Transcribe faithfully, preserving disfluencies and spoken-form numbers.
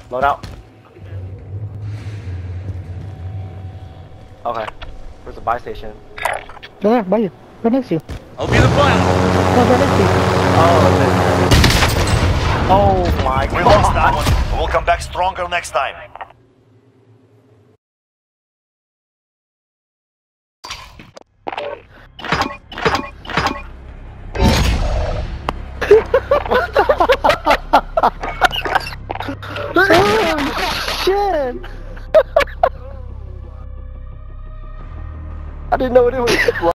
Load out. Okay. Where's the buy station? Right there, by you. Right next to you. I'll be the final. No, right next to you. Oh, oh my god. We lost that one. We'll come back stronger next time. Oh, shit! I didn't know what it was.